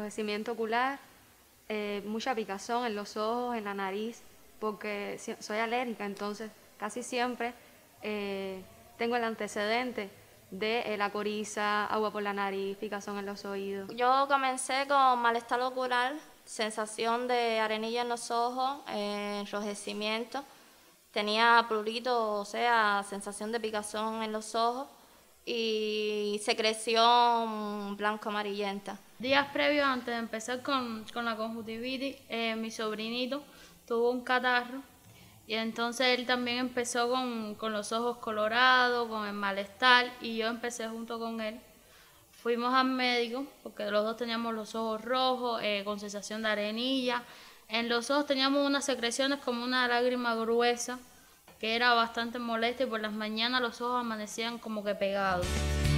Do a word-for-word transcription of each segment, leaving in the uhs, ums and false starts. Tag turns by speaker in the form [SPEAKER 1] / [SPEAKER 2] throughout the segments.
[SPEAKER 1] enrojecimiento ocular, eh, mucha picazón en los ojos, en la nariz, porque soy alérgica, entonces casi siempre eh, tengo el antecedente de eh, la coriza, agua por la nariz, picazón en los oídos.
[SPEAKER 2] Yo comencé con malestar ocular, sensación de arenilla en los ojos, eh, enrojecimiento, tenía prurito, o sea, sensación de picazón en los ojos y secreción blanco-amarillenta.
[SPEAKER 3] Días previos, antes de empezar con, con la conjuntivitis, eh, mi sobrinito tuvo un catarro y entonces él también empezó con, con los ojos colorados, con el malestar, y yo empecé junto con él. Fuimos al médico porque los dos teníamos los ojos rojos, eh, con sensación de arenilla. En los ojos teníamos unas secreciones como una lágrima gruesa, que era bastante molesta, y por las mañanas los ojos amanecían como que pegados.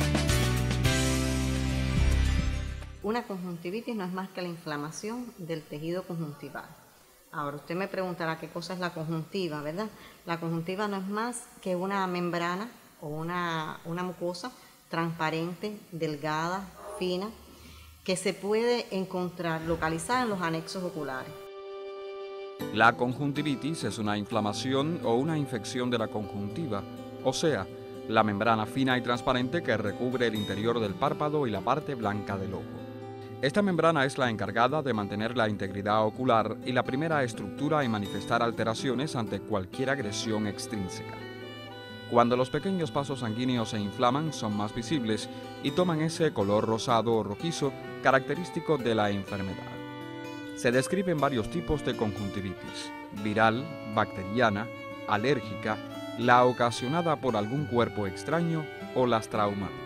[SPEAKER 4] Una conjuntivitis no es más que la inflamación del tejido conjuntival. Ahora, usted me preguntará qué cosa es la conjuntiva, ¿verdad? La conjuntiva no es más que una membrana o una, una mucosa transparente, delgada, fina, que se puede encontrar localizada en los anexos oculares.
[SPEAKER 5] La conjuntivitis es una inflamación o una infección de la conjuntiva, o sea, la membrana fina y transparente que recubre el interior del párpado y la parte blanca del ojo. Esta membrana es la encargada de mantener la integridad ocular y la primera estructura en manifestar alteraciones ante cualquier agresión extrínseca. Cuando los pequeños vasos sanguíneos se inflaman, son más visibles y toman ese color rosado o rojizo característico de la enfermedad. Se describen varios tipos de conjuntivitis: viral, bacteriana, alérgica, la ocasionada por algún cuerpo extraño o las traumáticas.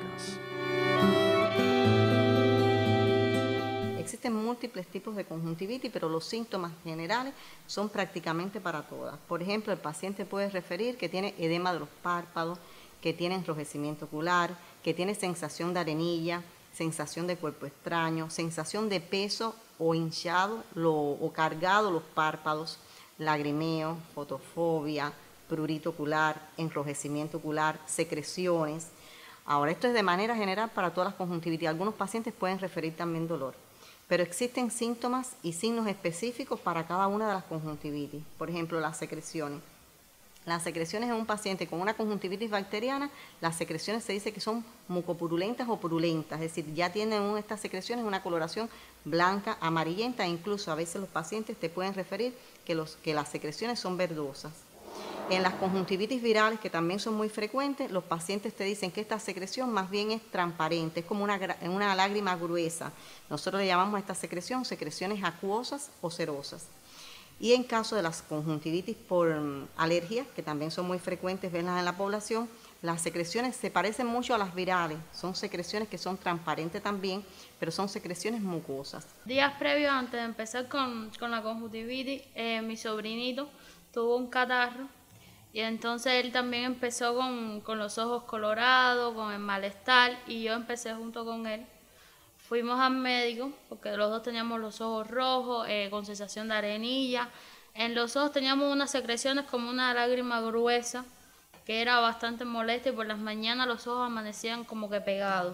[SPEAKER 4] Existen múltiples tipos de conjuntivitis, pero los síntomas generales son prácticamente para todas. Por ejemplo, el paciente puede referir que tiene edema de los párpados, que tiene enrojecimiento ocular, que tiene sensación de arenilla, sensación de cuerpo extraño, sensación de peso o hinchado lo, o cargado los párpados, lagrimeo, fotofobia, prurito ocular, enrojecimiento ocular, secreciones. Ahora, esto es de manera general para todas las conjuntivitis. Algunos pacientes pueden referir también dolor, pero existen síntomas y signos específicos para cada una de las conjuntivitis. Por ejemplo, las secreciones. Las secreciones en un paciente con una conjuntivitis bacteriana, las secreciones se dice que son mucopurulentas o purulentas, es decir, ya tienen estas secreciones una coloración blanca, amarillenta, e incluso a veces los pacientes te pueden referir que, los, que las secreciones son verdosas. En las conjuntivitis virales, que también son muy frecuentes, los pacientes te dicen que esta secreción más bien es transparente, es como una, una lágrima gruesa. Nosotros le llamamos a esta secreción secreciones acuosas o cerosas. Y en caso de las conjuntivitis por alergia, que también son muy frecuentes verlas en la población, las secreciones se parecen mucho a las virales. Son secreciones que son transparentes también, pero son secreciones mucosas.
[SPEAKER 3] Días previos, antes de empezar con, con la conjuntivitis, eh, mi sobrinito tuvo un catarro. Y entonces él también empezó con, con los ojos colorados, con el malestar, y yo empecé junto con él. Fuimos al médico porque los dos teníamos los ojos rojos, eh, con sensación de arenilla. En los ojos teníamos unas secreciones como una lágrima gruesa, que era bastante molesta, y por las mañanas los ojos amanecían como que pegados.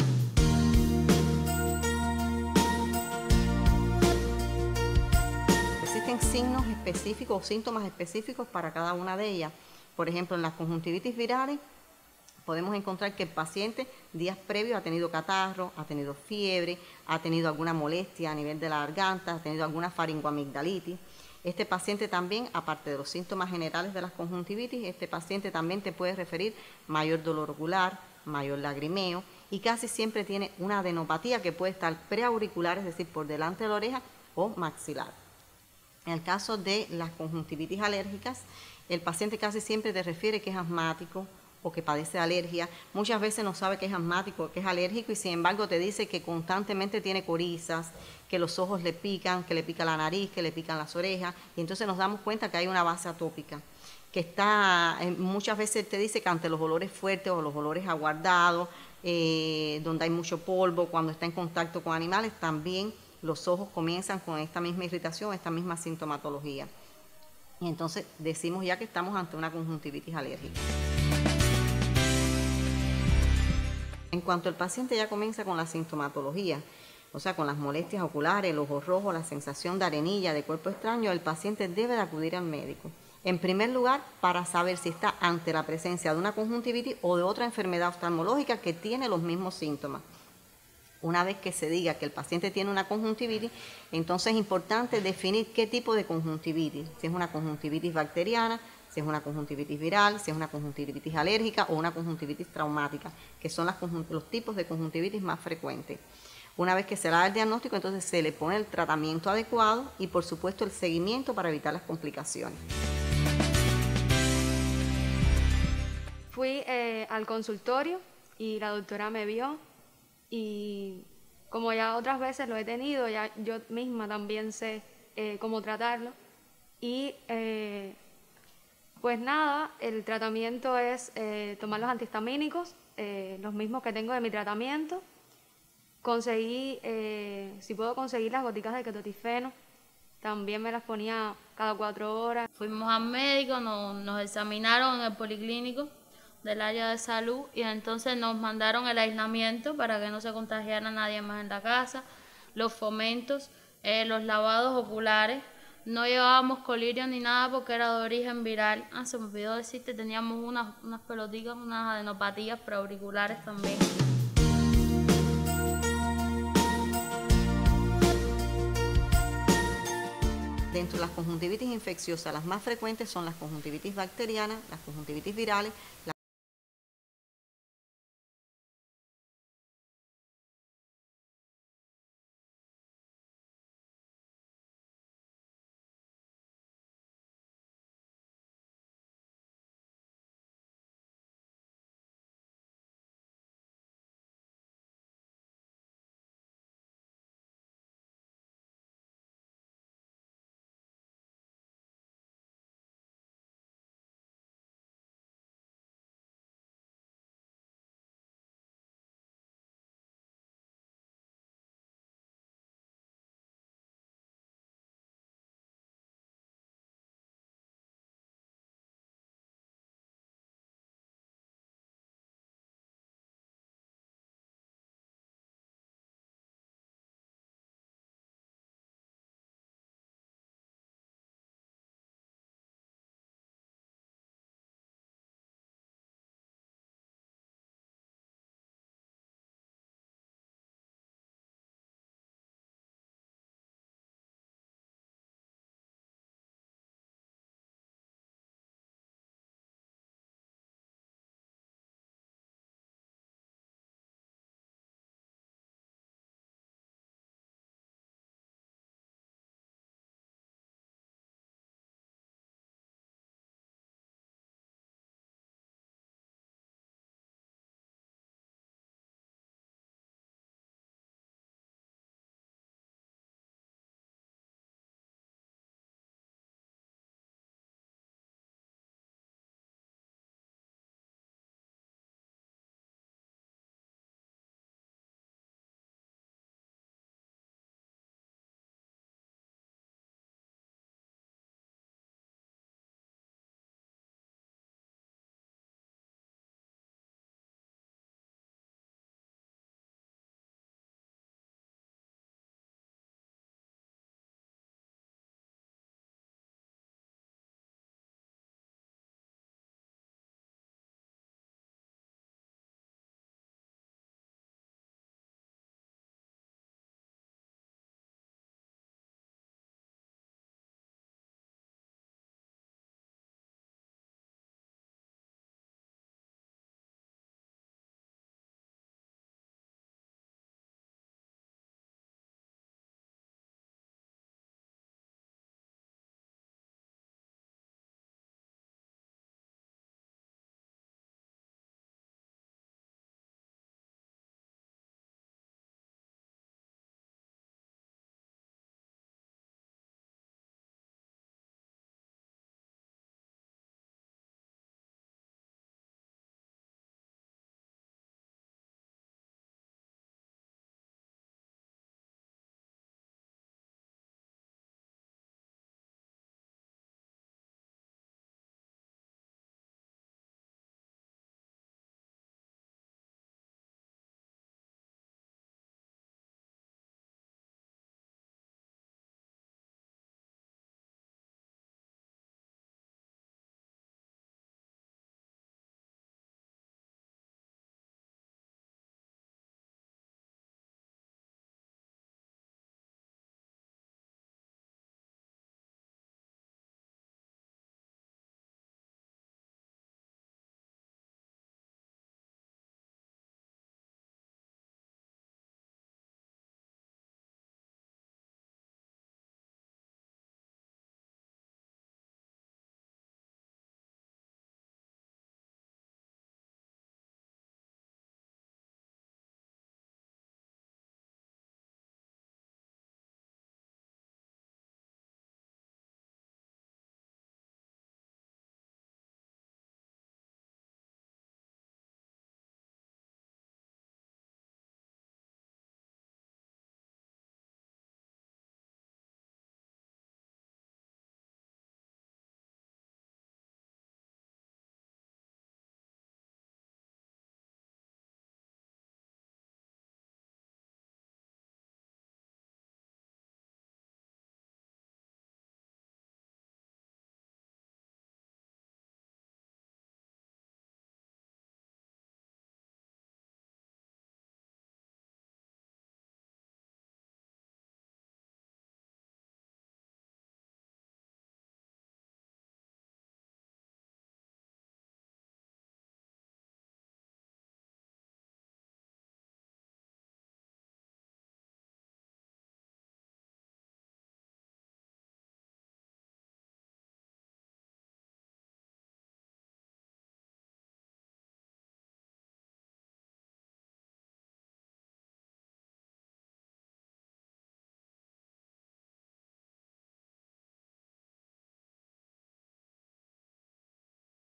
[SPEAKER 4] Existen signos específicos o síntomas específicos para cada una de ellas. Por ejemplo, en las conjuntivitis virales podemos encontrar que el paciente días previos ha tenido catarro, ha tenido fiebre, ha tenido alguna molestia a nivel de la garganta, ha tenido alguna faringoamigdalitis. Este paciente también, aparte de los síntomas generales de las conjuntivitis, este paciente también te puede referir mayor dolor ocular, mayor lagrimeo, y casi siempre tiene una adenopatía que puede estar preauricular, es decir, por delante de la oreja, o maxilar. En el caso de las conjuntivitis alérgicas, el paciente casi siempre te refiere que es asmático o que padece de alergia. Muchas veces no sabe que es asmático o que es alérgico, y sin embargo te dice que constantemente tiene corizas, que los ojos le pican, que le pica la nariz, que le pican las orejas, y entonces nos damos cuenta que hay una base atópica, que está, muchas veces te dice que ante los olores fuertes o los olores aguardados, eh, donde hay mucho polvo, cuando está en contacto con animales, también los ojos comienzan con esta misma irritación, esta misma sintomatología. Y entonces decimos ya que estamos ante una conjuntivitis alérgica. En cuanto el paciente ya comienza con la sintomatología, o sea, con las molestias oculares, el ojo rojo, la sensación de arenilla, de cuerpo extraño, el paciente debe de acudir al médico. En primer lugar, para saber si está ante la presencia de una conjuntivitis o de otra enfermedad oftalmológica que tiene los mismos síntomas. Una vez que se diga que el paciente tiene una conjuntivitis, entonces es importante definir qué tipo de conjuntivitis, si es una conjuntivitis bacteriana, si es una conjuntivitis viral, si es una conjuntivitis alérgica o una conjuntivitis traumática, que son las los tipos de conjuntivitis más frecuentes. Una vez que se da el diagnóstico, entonces se le pone el tratamiento adecuado y, por supuesto, el seguimiento para evitar las complicaciones.
[SPEAKER 1] Fui eh, al consultorio y la doctora me vio y como ya otras veces lo he tenido, ya yo misma también sé eh, cómo tratarlo y eh, pues nada, el tratamiento es eh, tomar los antihistamínicos, eh, los mismos que tengo de mi tratamiento. Conseguí, eh, si puedo conseguir las goticas de ketotifeno, también me las ponía cada cuatro horas.
[SPEAKER 3] Fuimos al médico, nos, nos examinaron en el policlínico del área de salud y entonces nos mandaron el aislamiento para que no se contagiara nadie más en la casa, los fomentos, eh, los lavados oculares. No llevábamos colirio ni nada porque era de origen viral. Ah, se me olvidó decirte, teníamos unas, unas pelotitas, unas adenopatías preauriculares también.
[SPEAKER 4] Dentro de las conjuntivitis infecciosas, las más frecuentes son las conjuntivitis bacterianas, las conjuntivitis virales, las